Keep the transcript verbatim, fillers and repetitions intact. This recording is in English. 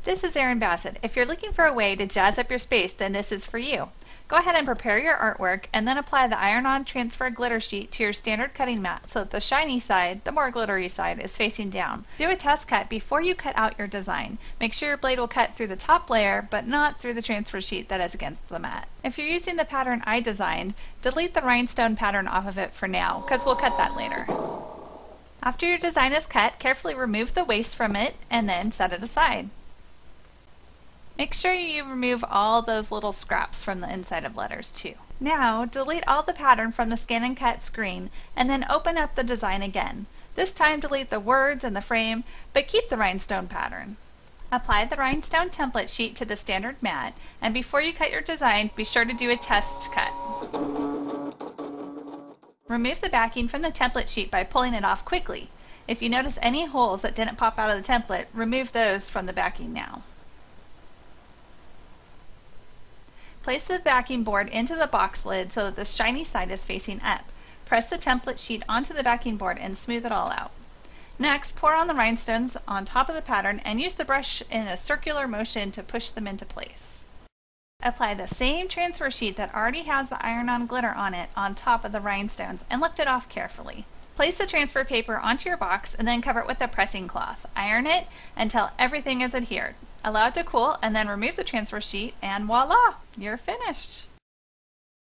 This is Erin Bassett. If you're looking for a way to jazz up your space, then this is for you. Go ahead and prepare your artwork and then apply the iron-on transfer glitter sheet to your standard cutting mat so that the shiny side, the more glittery side, is facing down. Do a test cut before you cut out your design. Make sure your blade will cut through the top layer, but not through the transfer sheet that is against the mat. If you're using the pattern I designed, delete the rhinestone pattern off of it for now, because we'll cut that later. After your design is cut, carefully remove the waste from it and then set it aside. Make sure you remove all those little scraps from the inside of letters too. Now, delete all the pattern from the ScanNCut screen and then open up the design again. This time delete the words and the frame, but keep the rhinestone pattern. Apply the rhinestone template sheet to the standard mat, and before you cut your design, be sure to do a test cut. Remove the backing from the template sheet by pulling it off quickly. If you notice any holes that didn't pop out of the template, remove those from the backing now. Place the backing board into the box lid so that the shiny side is facing up. Press the template sheet onto the backing board and smooth it all out. Next, pour on the rhinestones on top of the pattern and use the brush in a circular motion to push them into place. Apply the same transfer sheet that already has the iron-on glitter on it on top of the rhinestones and lift it off carefully. Place the transfer paper onto your box and then cover it with a pressing cloth. Iron it until everything is adhered. Allow it to cool and then remove the transfer sheet and voila! You're finished!